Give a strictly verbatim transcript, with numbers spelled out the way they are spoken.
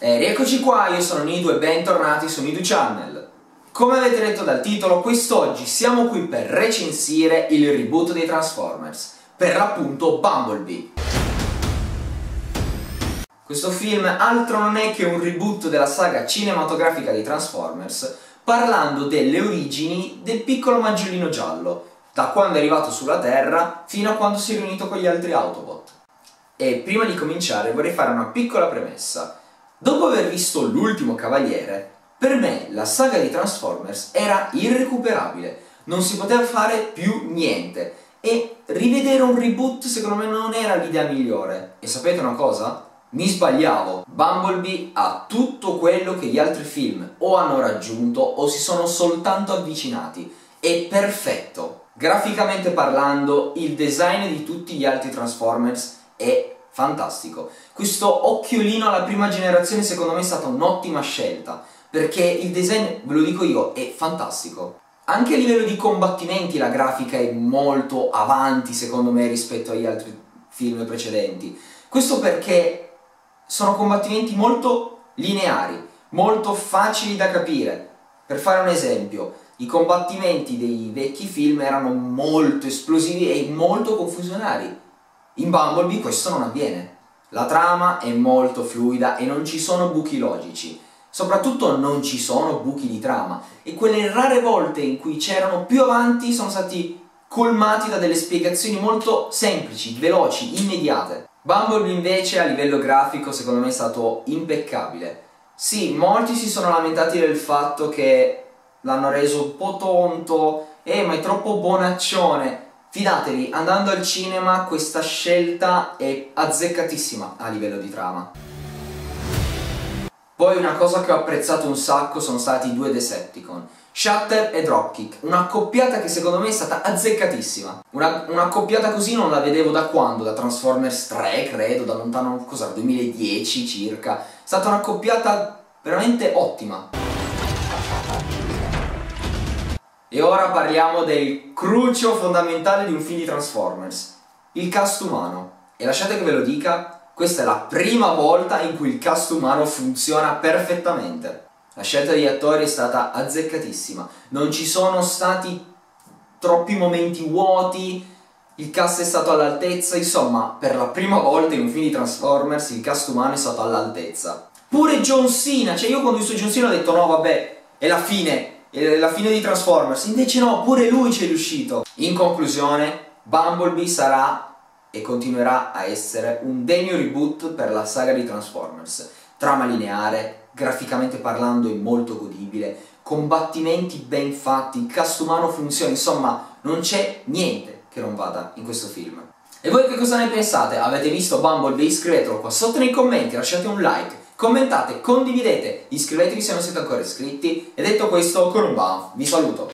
E rieccoci qua, io sono Nidu e bentornati su Nidu Channel. Come avete letto dal titolo, quest'oggi siamo qui per recensire il reboot dei Transformers, per l'appunto Bumblebee. Questo film altro non è che un reboot della saga cinematografica dei Transformers, parlando delle origini del piccolo maggiolino giallo, da quando è arrivato sulla Terra fino a quando si è riunito con gli altri Autobot. E prima di cominciare vorrei fare una piccola premessa. Dopo aver visto L'ultimo Cavaliere, per me la saga di Transformers era irrecuperabile, non si poteva fare più niente e rivedere un reboot secondo me non era l'idea migliore. E sapete una cosa? Mi sbagliavo. Bumblebee ha tutto quello che gli altri film o hanno raggiunto o si sono soltanto avvicinati. È perfetto. Graficamente parlando, il design di tutti gli altri Transformers è fantastico. Questo occhiolino alla prima generazione secondo me è stata un'ottima scelta, perché il design, ve lo dico io, è fantastico. Anche a livello di combattimenti la grafica è molto avanti secondo me rispetto agli altri film precedenti. Questo perché sono combattimenti molto lineari, molto facili da capire. Per fare un esempio, i combattimenti dei vecchi film erano molto esplosivi e molto confusionari. In Bumblebee questo non avviene. La trama è molto fluida e non ci sono buchi logici. Soprattutto non ci sono buchi di trama. E quelle rare volte in cui c'erano più avanti sono stati colmati da delle spiegazioni molto semplici, veloci, immediate. Bumblebee invece a livello grafico secondo me è stato impeccabile. Sì, molti si sono lamentati del fatto che l'hanno reso un po' tonto, eh ma è troppo bonaccione. Fidatevi, andando al cinema questa scelta è azzeccatissima a livello di trama. Poi una cosa che ho apprezzato un sacco sono stati i due Decepticon, Shatter e Dropkick, una che secondo me è stata azzeccatissima. Una, una accoppiata così non la vedevo da quando? Da Transformers tre, credo, da lontano, cos'era, duemiladieci circa. È stata un'accoppiata veramente ottima. E ora parliamo del cruccio fondamentale di un film di Transformers, il cast umano. E lasciate che ve lo dica, questa è la prima volta in cui il cast umano funziona perfettamente. La scelta degli attori è stata azzeccatissima, non ci sono stati troppi momenti vuoti, il cast è stato all'altezza, insomma, per la prima volta in un film di Transformers il cast umano è stato all'altezza. Pure John Cena, cioè io quando ho visto John Cena ho detto no vabbè, è la fine. E la fine di Transformers, invece no, pure lui ci è riuscito. In conclusione, Bumblebee sarà e continuerà a essere un degno reboot per la saga di Transformers. Trama lineare, graficamente parlando è molto godibile, combattimenti ben fatti, il cast umano funziona, insomma non c'è niente che non vada in questo film. E voi che cosa ne pensate? Avete visto Bumblebee? Iscrivetelo qua sotto nei commenti, lasciate un like. Commentate, condividete, iscrivetevi se non siete ancora iscritti e detto questo con un bam, vi saluto!